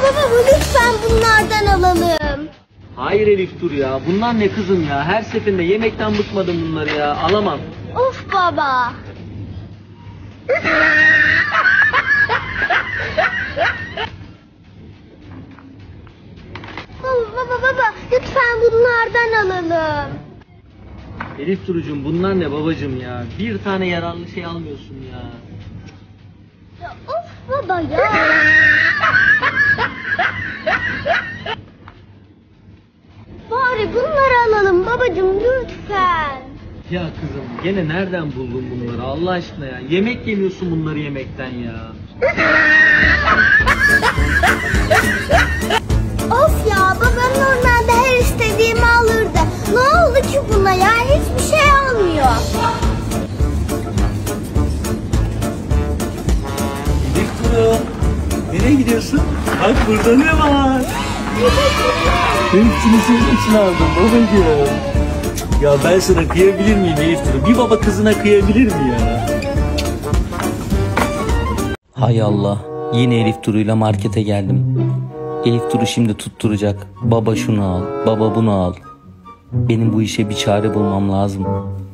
baba lütfen bunlardan alalım. Hayır Elif dur ya. Bunlar ne kızım ya? Her seferinde yemekten bıkmadım bunları ya. Alamam. Of baba. Baba lütfen bunlardan alalım. Elif Duru'cum bunlar ne babacım ya? Bir tane yararlı şey almıyorsun ya. Ya of baba ya. Bari bunları alalım babacığım lütfen. Ya kızım gene nereden buldun bunları Allah aşkına ya? Yemek yemiyorsun bunları yemekten ya. Of ya babam normalde her istediğimi alırdı. Ne oldu ki buna ya? Hiçbir şey almıyor. Elif Duru nereye gidiyorsun? Bak burada ne var? Hepsini senin için aldım babacığım. Ya ben sana kıyabilir miyim Elif Duru? Bir baba kızına kıyabilir mi ya? Hay Allah. Yine Elif Duru'yla markete geldim. Elif Duru şimdi tutturacak. Baba şunu al, baba bunu al. Benim bu işe bir çare bulmam lazım.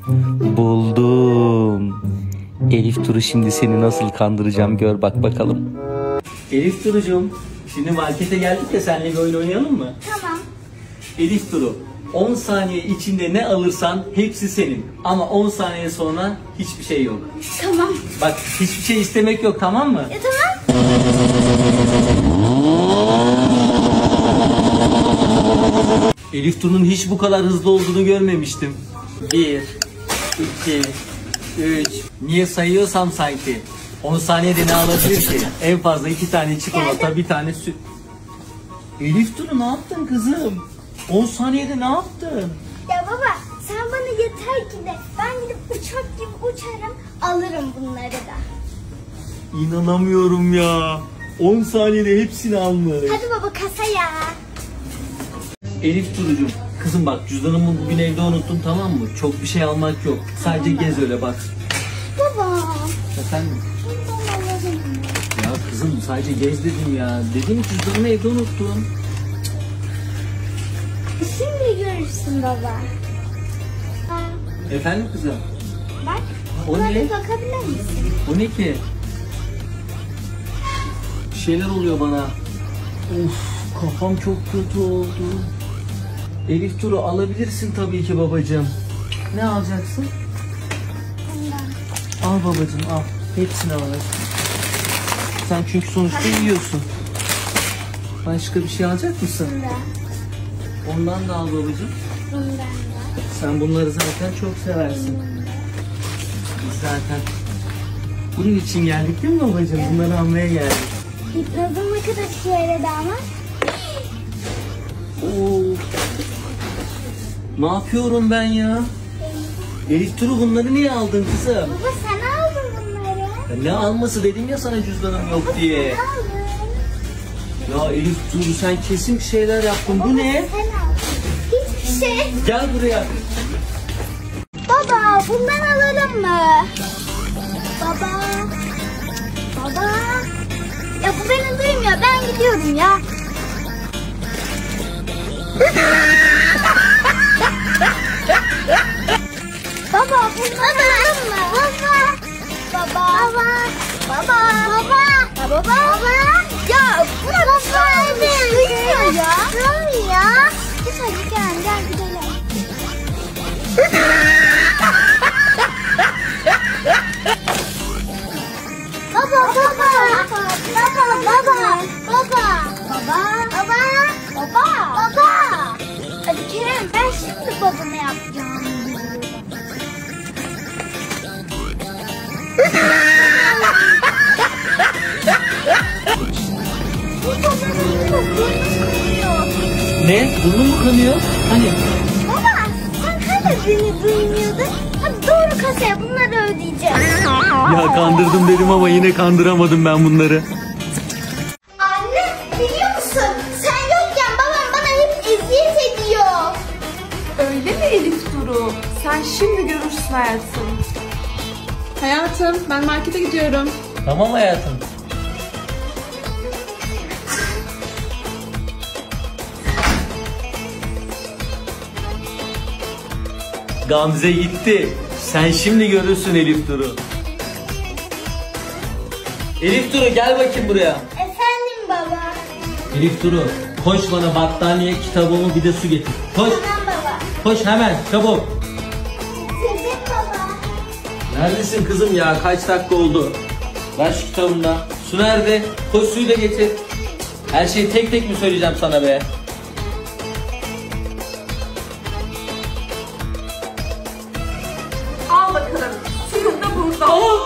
Buldum. Elif Duru şimdi seni nasıl kandıracağım gör bak bakalım. Elif Duru'cum şimdi markete geldik de seninle bir oyun oynayalım mı? Tamam. Elif Duru 10 saniye içinde ne alırsan hepsi senin. Ama 10 saniye sonra hiçbir şey yok. Tamam. Bak hiçbir şey istemek yok tamam mı? Tamam. Elif Duru'nun hiç bu kadar hızlı olduğunu görmemiştim. 1, 2, 3. Niye sayıyorsam sanki. 10 saniyede ne alabilir ki? En fazla 2 tane çikolata, bir tane süt. Elif Duru ne yaptın kızım? 10 saniyede ne yaptın? Ya baba sen bana yeter ki de ben gidip uçak gibi uçarım alırım bunları da. İnanamıyorum ya. 10 saniyede hepsini almış. Hadi baba kasaya. Elif Duru'cum kızım bak cüzdanımı bugün evde unuttum tamam mı? Çok bir şey almak yok. Sadece gez öyle bak. Baba. Efendim? Bundan alalım. Ya kızım sadece gez dedim ya. Dedim cüzdanımı evde unuttum. Şimdi görürsün baba. Efendim kızım? Bak. O buna ne? bir bakabilir misin? O ne ki? Bir şeyler oluyor bana. Of kafam çok kötü oldu. Elif Duru alabilirsin tabii ki babacığım. Ne alacaksın? Bundan. Al babacığım al. Hepsini al. Sen çünkü sonuçta yiyorsun. Başka bir şey alacak mısın? Bundan. Ondan da al babacığım. Bundan da. Sen bunları zaten çok seversin. Biz zaten bunun için geldik değil mi babacığım? Bunları almaya geldik. Hipnozum ne kadar işe yaradı ama. Oo. Ne yapıyorum ben ya? Elif Duru bunları niye aldın kızım? Baba sen aldın bunları. Ya ne alması dedim ya sana cüzdanım yok diye. Aldın. Ya Elif Duru sen kesin bir şeyler yaptın. Bu ne? Sen aldın. Hiçbir şey. Gel buraya. Baba bundan alalım mı? Baba. Baba. Ya bu beni duymuyor. Ben gidiyorum ya. Baba bundan alalım mı? Baba. Baba. Baba. Baba. Baba. Baba. Ya bırak baba. Duymuyor ya. Tamam ya. Hadi gel gidelim. Baba. Hadi Kerem ben şimdi babama yapacağım. Ne? Burnun mu kanıyor? Hani? Baba sen hani beni duymuyordun? Hadi doğru kasaya bunları ödeyeceğim. Ya kandırdım dedim ama yine kandıramadım ben bunları. Anne biliyor musun? Sen yokken babam bana hep eziyet ediyor. Öyle mi Elif Duru? Sen şimdi görürsün hayatım. Hayatım ben markete gidiyorum. Tamam hayatım. Gamze gitti. Sen şimdi görürsün Elif Duru. Elif Duru gel bakayım buraya. Efendim baba. Elif Duru koş bana battaniye, kitabımı bir de su getir. Koş. Tamam baba. Koş hemen çabuk. Getirdim baba. Neredesin kızım ya? Kaç dakika oldu? Ver şu kitabını da. Su nerede? Koş suyu da getir. Her şeyi tek tek mi söyleyeceğim sana be? Al bakalım. Suyun da burada.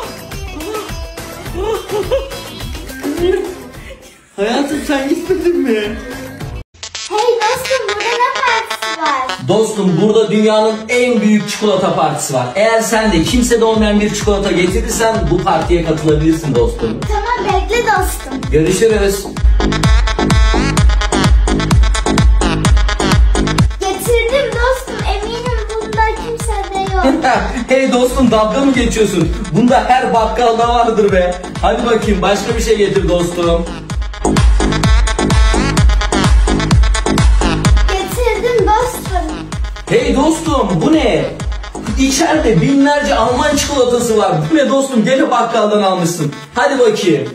Hayatım sen gitmedin mi? Hey dostum, burada ne partisi var? Dostum burada dünyanın en büyük çikolata partisi var. Eğer sen de kimsede olmayan bir çikolata getirirsen bu partiye katılabilirsin dostum. Tamam, bekle dostum. Görüşürüz. Getirdim dostum, eminim bunda kimse de yok. Hey dostum dalga mı geçiyorsun? Bunda her bakkalda vardır be. Hadi bakayım başka bir şey getir dostum. Getirdim dostum. Hey dostum bu ne? İçeride binlerce Alman çikolatası var. Bu ne dostum? Gene bakkaldan almışsın. Hadi bakayım.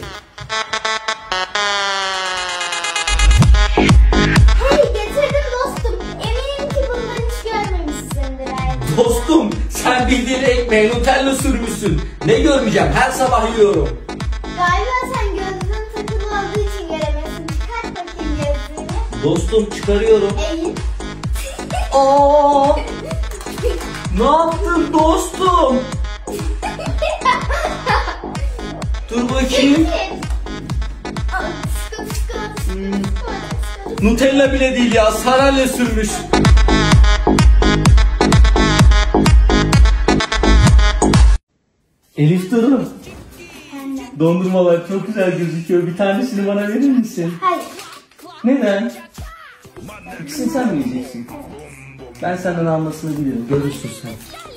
Hey, getirdim dostum. Eminim ki bunları hiç görmemişsindir artık. Dostum sen bildiğin ekmeğe Nutella sürmüşsün. Ne görmeyeceğim? Her sabah yiyorum. Galiba sen gözlüğün takılı olduğu için göremiyorsun. Çıkart bakayım gözlüğünü. Dostum çıkarıyorum. Eğil. Aa! Ne yaptın dostum? Dur bakayım. Nutella bile değil ya, saralya sürmüş. Elif Duru, dondurmalar çok güzel gözüküyor. Bir tanesini bana verir misin? Hayır. Neden? İkisini sen mi yiyeceksin? Ben senden almasını biliyorum. Görürsün sen.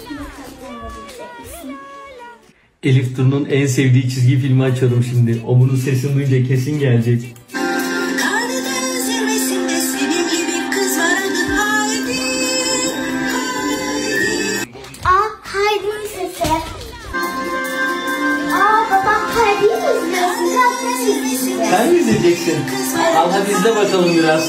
Elif Duru'nun en sevdiği çizgi filmi açıyorum şimdi. O bunun sesini duyunca kesin gelecek. Karadeniz zirvesinde senin gibi kız var adı Haydi. Aa, Haydi'nin sesi. Aa, babam Haydi'yi mi izliyorsun? Kalk ben izleyeceğim. Sen mi izleyeceksin? Al hadi izle bakalım biraz.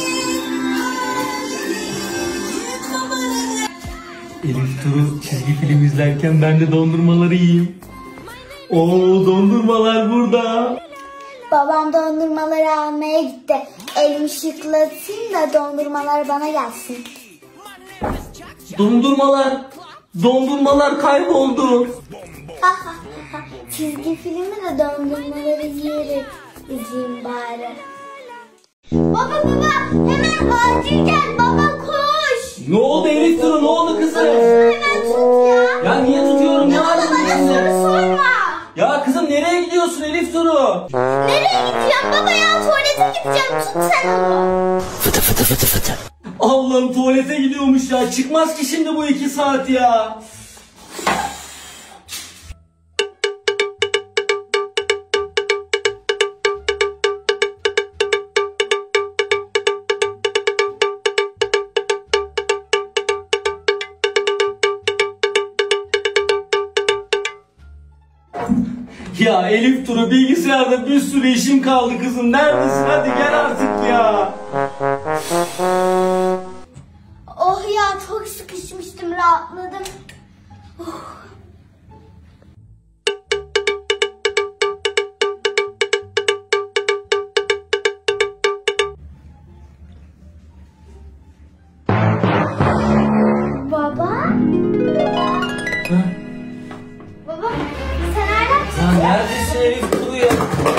Elif Duru çizgi film izlerken ben de dondurmaları yiyeyim. Oo dondurmalar burada. Babam dondurmaları almaya gitti. Elimi şıklatayım da dondurmalar bana gelsin. Dondurmalar kayboldu. Çizgi filmi de dondurmaları yiyerek izleyeyim bari. Baba hemen acil gel, baba koş. Ne oldu Elif Duru, ne oldu kızım? Hemen tut ya. Ya niye tutuyorum, ne Baba var bana soru sorma. Ya kızım nereye gidiyorsun Elif Duru? Nereye gideceğim baba ya, tuvalete gideceğim, tut sen onu. Allah'ım tuvalete gidiyormuş ya, çıkmaz ki şimdi bu 2 saat ya. Ya Elif Duru bilgisayarda bir sürü işim kaldı kızım. Neredesin? Hadi gel artık ya. Oh ya, çok sıkışmıştım, rahatladım. Baba? Baba, sen hala Ya neredesin Elif Duru ya?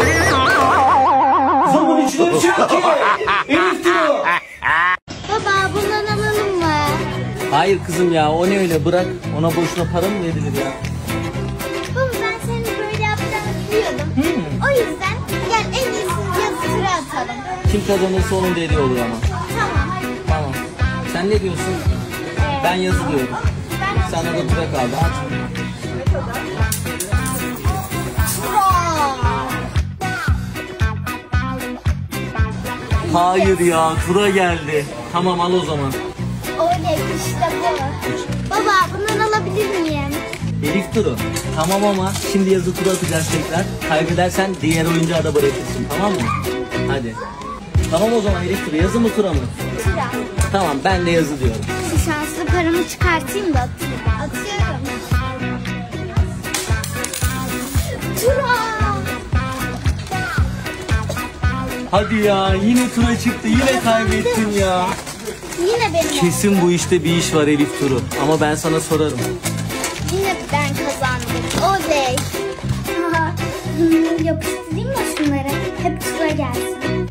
Zaman içine bir şey yok ki. Elif Duru. Baba, bundan alalım mı? Hayır kızım ya, o ne öyle, bırak. Ona boşuna para mı verilir ya? Baba, ben senin böyle yapacağını biliyordum. O yüzden gel en iyisi yazı tura atalım. Kim kazanırsa onun dediği olur ama. Tamam. Tamam. Sen ne diyorsun? Ben yazı diyorum. Sen de tura kaldı. At. Hayır ya, tura geldi. Tamam al o zaman. Oley, işte bu. Baba bundan alabilir miyim? Elif Duru, tamam ama şimdi yazı turu atacağız tekrar. Kaybedersen diğer oyuncağı da bırakırsın, tamam mı? Hadi. Tamam o zaman Elif Duru, yazı mı tura mı? Tura. Tamam, ben de yazı diyorum. Şu şanslı paramı çıkartayım da atayım. Atıyorum. Tura. Hadi ya, yine tura çıktı, yine kaybettin ya. Yine benim. Kesin bu işte bir iş var Elif Duru. Ama ben sana sorarım. Yine ben kazandım. Oley. Yapıştırayım mı şunları? Hep tura gelsin.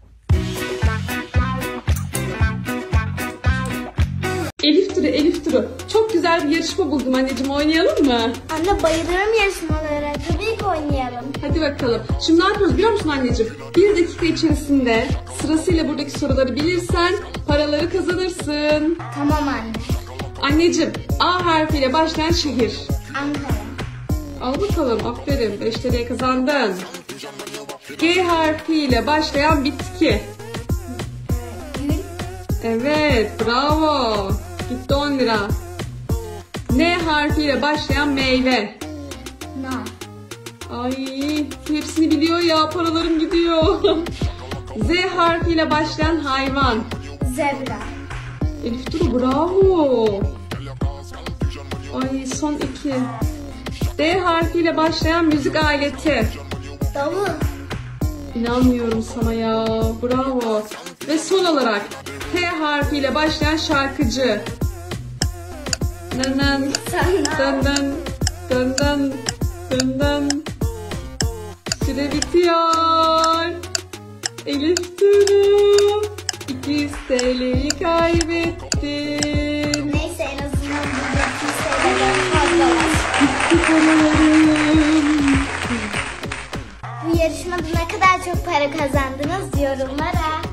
Elif Duru. Çok güzel bir yarışma buldum anneciğim. Oynayalım mı? Anne bayılırım yarışmalara. Tabii ki oynayalım. Hadi bakalım. Şimdi ne yapıyoruz biliyor musun anneciğim? 1 dakika içerisinde sırasıyla buradaki soruları bilirsen paraları kazanırsın. Tamam anne. Anneciğim, A harfiyle başlayan şehir. Ankara. Al bakalım, aferin. 5 TL kazandın. G harfiyle başlayan bitki. Gül. Evet, bravo. Gitti 10 lira. N harfiyle başlayan meyve. Nar. Ay, hepsini biliyor ya, paralarım gidiyor. Z harfiyle başlayan hayvan. Zebra. Elif Duru, bravo. Ay, son 2. D harfiyle başlayan müzik aleti. Davul. İnanmıyorum sana ya, bravo. Ve son olarak T harfiyle başlayan şarkıcı. Dın Sana. dın dın dın dın dın. Süre bitiyor. Elif Duru 200 TL'yi kaybettin. Neyse en azından burada kimseyden fazla var. Gitti paralarım. Bu yarışmada ne kadar çok para kazandınız yorumlara.